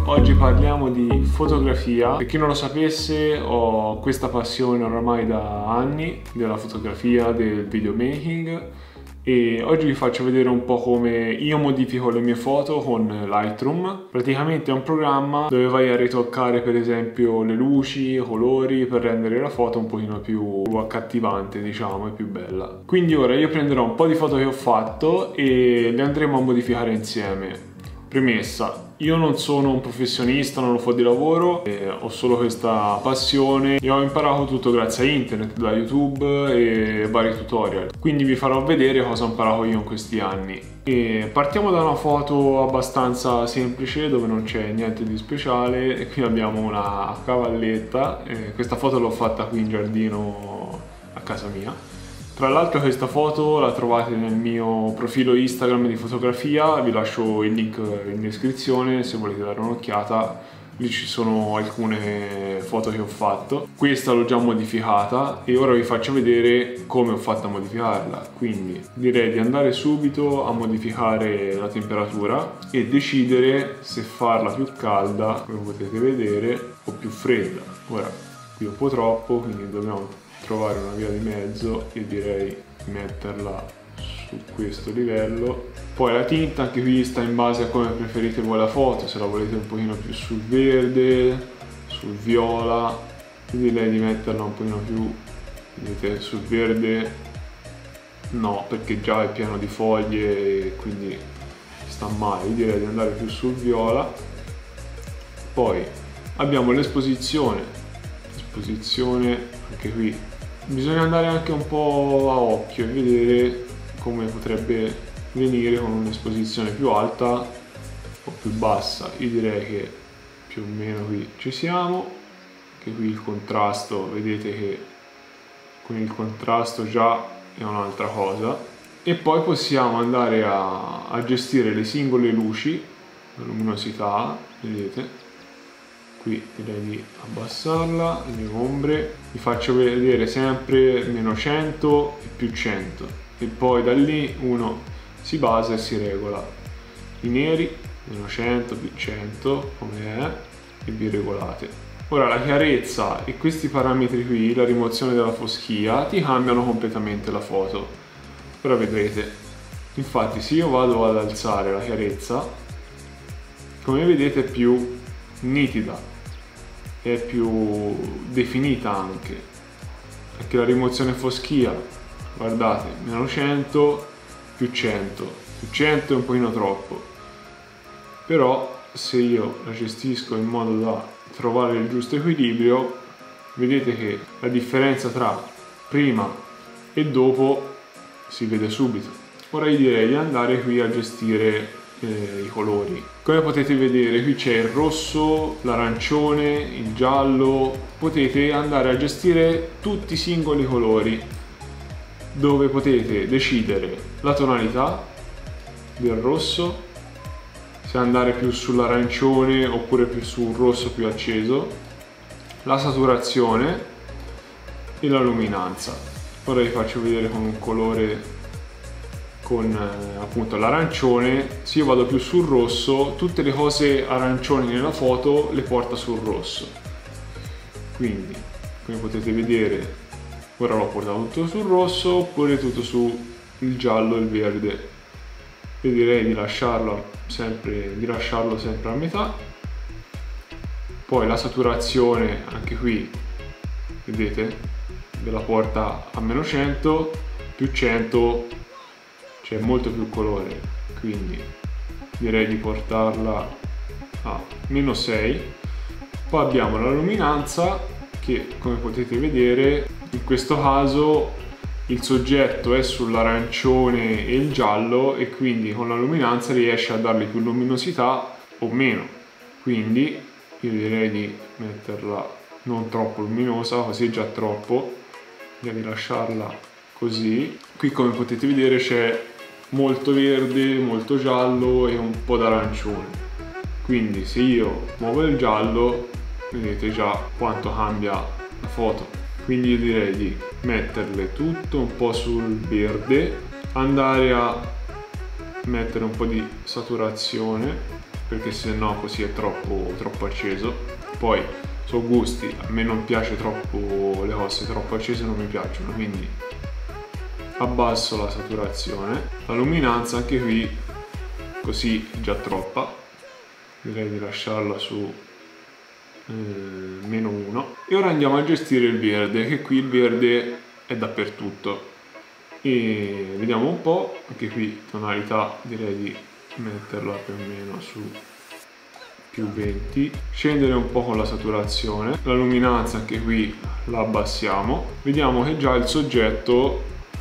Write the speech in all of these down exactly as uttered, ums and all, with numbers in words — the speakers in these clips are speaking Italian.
Oggi parliamo di fotografia. Per chi non lo sapesse, ho questa passione oramai da anni della fotografia, del videomaking, e oggi vi faccio vedere un po' come io modifico le mie foto con Lightroom. Praticamente è un programma dove vai a ritoccare per esempio le luci, i colori, per rendere la foto un pochino più accattivante, diciamo, e più bella. Quindi ora io prenderò un po' di foto che ho fatto e le andremo a modificare insieme. Premessa, io non sono un professionista, non lo fa di lavoro, eh, ho solo questa passione e ho imparato tutto grazie a internet, da YouTube e vari tutorial. Quindi vi farò vedere cosa ho imparato io in questi anni. E partiamo da una foto abbastanza semplice dove non c'è niente di speciale, e qui abbiamo una cavalletta. Eh, questa foto l'ho fatta qui in giardino a casa mia. Tra l'altro questa foto la trovate nel mio profilo Instagram di fotografia, vi lascio il link in descrizione se volete dare un'occhiata, lì ci sono alcune foto che ho fatto. Questa l'ho già modificata e ora vi faccio vedere come ho fatto a modificarla, quindi direi di andare subito a modificare la temperatura e decidere se farla più calda, come potete vedere, o più fredda. Ora, qui è un po' troppo, quindi dobbiamo trovare una via di mezzo e direi metterla su questo livello. Poi la tinta anche qui sta in base a come preferite voi la foto, se la volete un pochino più sul verde, sul viola, quindi direi di metterla un pochino più, vedete, sul verde no, perché già è pieno di foglie e quindi sta male, direi di andare più sul viola. Poi abbiamo l'esposizione, l'esposizione anche qui bisogna andare anche un po' a occhio e vedere come potrebbe venire con un'esposizione più alta o più bassa. Io direi che più o meno qui ci siamo, che qui il contrasto, vedete che con il contrasto già è un'altra cosa. E poi possiamo andare a, a gestire le singole luci, la luminosità, vedete. Qui direi di abbassarla, le ombre, vi faccio vedere sempre meno cento e più cento e poi da lì uno si basa e si regola. I neri meno cento, più cento come è e vi regolate. Ora la chiarezza e questi parametri qui, la rimozione della foschia, ti cambiano completamente la foto. Ora vedrete, infatti se io vado ad alzare la chiarezza, come vedete è più nitida, è più definita anche. Anche la rimozione foschia, guardate, meno cento, più cento, più cento è un pochino troppo, però se io la gestisco in modo da trovare il giusto equilibrio, vedete che la differenza tra prima e dopo si vede subito. Ora io direi di andare qui a gestire Eh, i colori. Come potete vedere qui c'è il rosso, l'arancione, il giallo. Potete andare a gestire tutti i singoli colori, dove potete decidere la tonalità del rosso, se andare più sull'arancione oppure più sul rosso più acceso, la saturazione e la luminanza. Ora vi faccio vedere con un colore, con eh, appunto l'arancione. Se io vado più sul rosso, tutte le cose arancioni nella foto le porta sul rosso, quindi come potete vedere ora l'ho portato tutto sul rosso oppure tutto sul giallo e il verde, e direi di lasciarlo sempre, di lasciarlo sempre a metà. Poi la saturazione anche qui vedete ve la porta a meno cento, più cento c'è molto più colore, quindi direi di portarla a meno sei. Poi abbiamo la luminanza che, come potete vedere, in questo caso il soggetto è sull'arancione e il giallo e quindi con la luminanza riesce a dargli più luminosità o meno, quindi io direi di metterla non troppo luminosa, così è già troppo, direi di lasciarla così. Qui come potete vedere c'è molto verde, molto giallo e un po' d'arancione, quindi se io muovo il giallo vedete già quanto cambia la foto. Quindi io direi di metterle tutto un po' sul verde, andare a mettere un po' di saturazione perché se no così è troppo, troppo acceso. Poi sono gusti, a me non piace troppo, le cose troppo accese non mi piacciono, quindi abbasso la saturazione. La luminanza anche qui così è già troppa, direi di lasciarla su eh, meno uno. E ora andiamo a gestire il verde, che qui il verde è dappertutto, e vediamo un po'. Anche qui tonalità direi di metterla più o meno su più venti, scendere un po' con la saturazione. La luminanza anche qui la abbassiamo. Vediamo che già il soggetto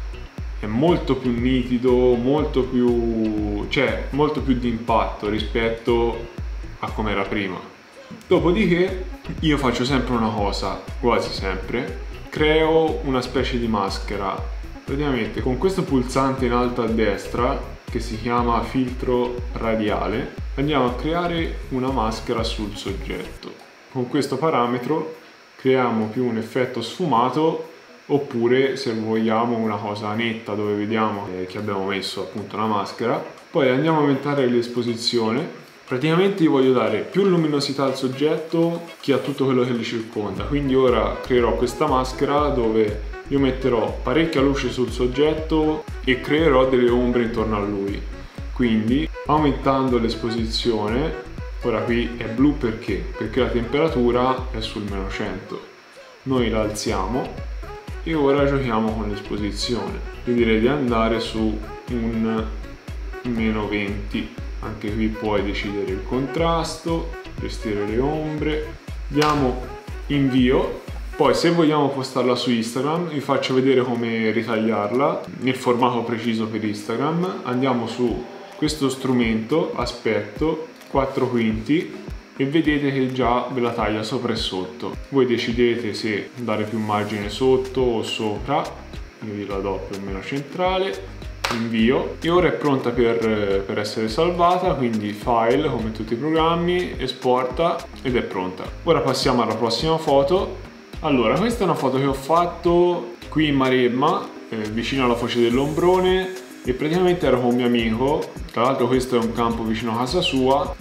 è molto più nitido, molto più, cioè molto più di impatto rispetto a come era prima. Dopodiché io faccio sempre una cosa, quasi sempre, creo una specie di maschera. Praticamente con questo pulsante in alto a destra, che si chiama filtro radiale, andiamo a creare una maschera sul soggetto. Con questo parametro creiamo più un effetto sfumato, oppure se vogliamo una cosa netta dove vediamo che abbiamo messo appunto una maschera. Poi andiamo a aumentare l'esposizione. Praticamente io voglio dare più luminosità al soggetto che a tutto quello che li circonda, quindi ora creerò questa maschera dove io metterò parecchia luce sul soggetto e creerò delle ombre intorno a lui. Quindi aumentando l'esposizione, ora qui è blu perché? Perché la temperatura è sul meno cento. Noi la alziamo e ora giochiamo con l'esposizione. Io direi di andare su un meno venti. Anche qui puoi decidere il contrasto, gestire le ombre. Diamo invio. Poi se vogliamo postarla su Instagram vi faccio vedere come ritagliarla nel formato preciso per Instagram. Andiamo su questo strumento, aspetto, quattro quinti, e vedete che già ve la taglia sopra e sotto. Voi decidete se dare più margine sotto o sopra, io gliela do più o meno centrale, invio, e ora è pronta per, per essere salvata, quindi file come tutti i programmi, esporta ed è pronta. Ora passiamo alla prossima foto. Allora, questa è una foto che ho fatto qui in Maremma, eh, vicino alla foce dell'Ombrone, e praticamente ero con un mio amico. Tra l'altro questo è un campo vicino a casa sua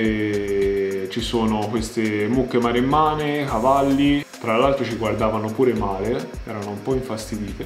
dove ci sono queste mucche maremmane, cavalli. Tra l'altro ci guardavano pure male, erano un po' infastidite.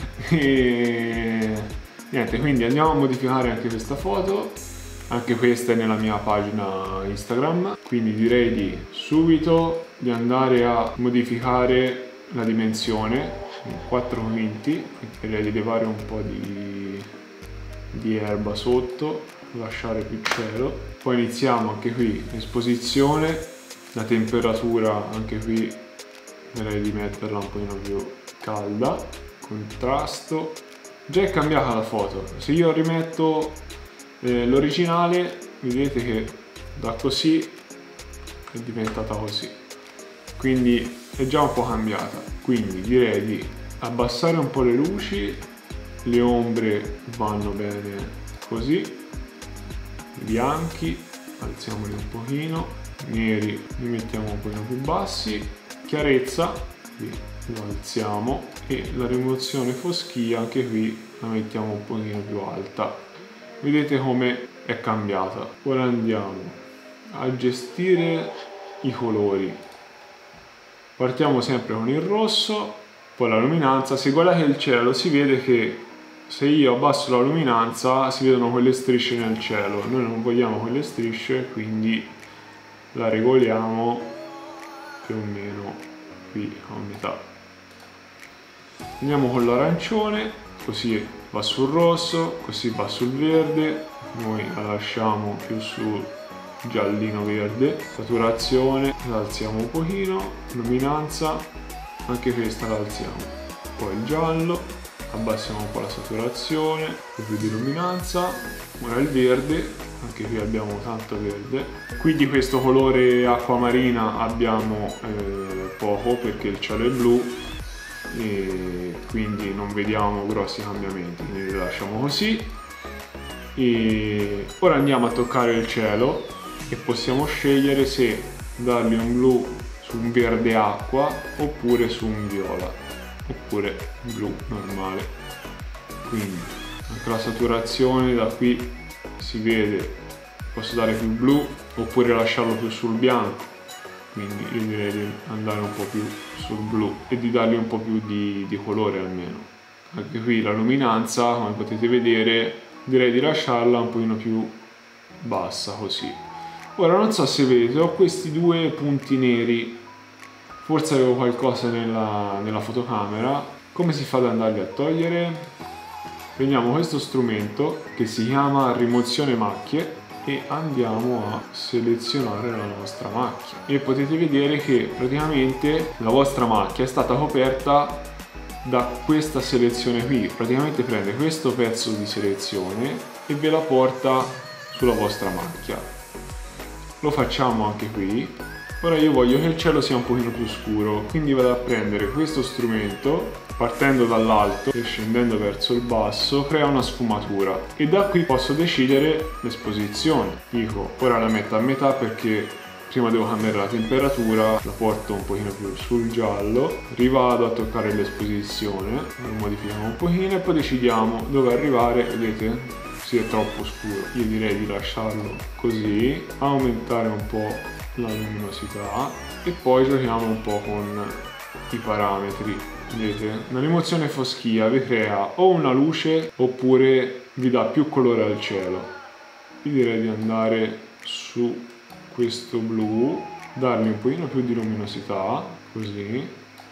E niente, quindi andiamo a modificare anche questa foto. Anche questa è nella mia pagina Instagram, quindi direi di subito di andare a modificare la dimensione in quattro quinti. Direi di levare un po' di, di erba sotto, lasciare più cielo. Poi iniziamo anche qui esposizione, la temperatura anche qui direi di metterla un pochino più calda, contrasto. Già è cambiata la foto, se io rimetto eh, l'originale vedete che da così è diventata così, quindi è già un po' cambiata. Quindi direi di abbassare un po' le luci, le ombre vanno bene così, i bianchi alziamoli un pochino, neri li mettiamo un pochino più bassi, chiarezza qui lo alziamo e la rimozione foschia anche qui la mettiamo un pochino più alta. Vedete come è cambiata. Ora andiamo a gestire i colori. Partiamo sempre con il rosso, poi la luminanza. Se guardate il cielo si vede che se io abbasso la luminanza si vedono quelle strisce nel cielo. Noi non vogliamo quelle strisce, quindi la regoliamo più o meno qui a metà. Andiamo con l'arancione, così va sul rosso, così va sul verde. Noi la lasciamo più sul giallino verde. Saturazione la alziamo un pochino, luminanza anche questa la alziamo. Poi il giallo, abbassiamo un po' la saturazione, un po' più di luminanza. Ora il verde, anche qui abbiamo tanto verde. Qui di questo colore acquamarina abbiamo eh, poco perché il cielo è blu e quindi non vediamo grossi cambiamenti, quindi li lasciamo così. E ora andiamo a toccare il cielo e possiamo scegliere se dargli un blu su un verde acqua oppure su un viola oppure blu normale. Quindi anche la saturazione da qui si vede posso dare più blu oppure lasciarlo più sul bianco, quindi io direi di andare un po' più sul blu e di dargli un po' più di, di colore almeno. Anche qui la luminanza, come potete vedere, direi di lasciarla un pochino più bassa così. Ora non so se vedete, ho questi due punti neri, forse avevo qualcosa nella, nella fotocamera. Come si fa ad andarli a togliere? Prendiamo questo strumento che si chiama rimozione macchie e andiamo a selezionare la nostra macchia e potete vedere che praticamente la vostra macchia è stata coperta da questa selezione qui. Praticamente prende questo pezzo di selezione e ve la porta sulla vostra macchia. Lo facciamo anche qui. Ora io voglio che il cielo sia un pochino più scuro, quindi vado a prendere questo strumento, partendo dall'alto e scendendo verso il basso, crea una sfumatura e da qui posso decidere l'esposizione. Dico, ora la metto a metà perché prima devo cambiare la temperatura, la porto un pochino più sul giallo, rivado a toccare l'esposizione, lo modifichiamo un pochino e poi decidiamo dove arrivare. Vedete? Si è troppo scuro, io direi di lasciarlo così, aumentare un po' la luminosità e poi giochiamo un po' con i parametri. Vedete? Una rimozione foschia vi crea o una luce oppure vi dà più colore al cielo. Io direi di andare su questo blu, dargli un pochino più di luminosità, così,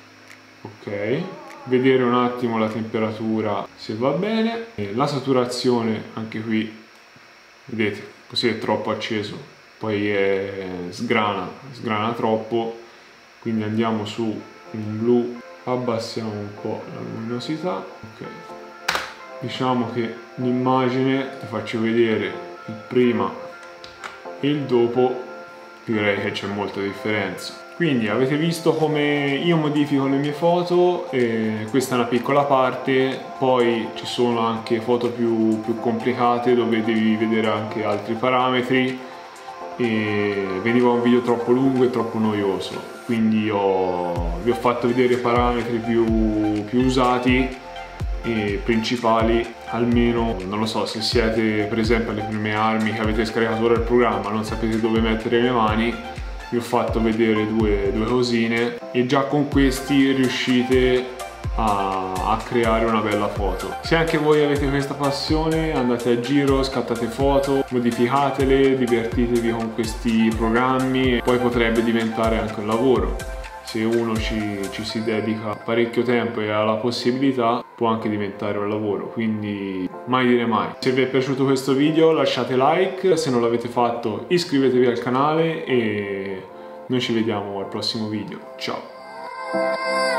ok. Vedere un attimo la temperatura se va bene, e la saturazione anche qui, vedete, così è troppo acceso, poi è sgrana, sgrana troppo, quindi andiamo su un blu, abbassiamo un po' la luminosità, ok. Diciamo che l'immagine, ti faccio vedere il prima e il dopo, direi che c'è molta differenza. Quindi avete visto come io modifico le mie foto, e questa è una piccola parte, poi ci sono anche foto più, più complicate dove devi vedere anche altri parametri e veniva un video troppo lungo e troppo noioso, quindi ho, vi ho fatto vedere i parametri più, più usati e principali, almeno non lo so, se siete per esempio alle prime armi che avete scaricato ora il programma, non sapete dove mettere le mani, vi ho fatto vedere due, due cosine e già con questi riuscite a, a creare una bella foto. Se anche voi avete questa passione, andate a giro, scattate foto, modificatele, divertitevi con questi programmi e poi potrebbe diventare anche un lavoro. Se uno ci, ci si dedica parecchio tempo e ha la possibilità, può anche diventare un lavoro, quindi mai dire mai. Se vi è piaciuto questo video lasciate like, se non l'avete fatto iscrivetevi al canale e noi ci vediamo al prossimo video. Ciao!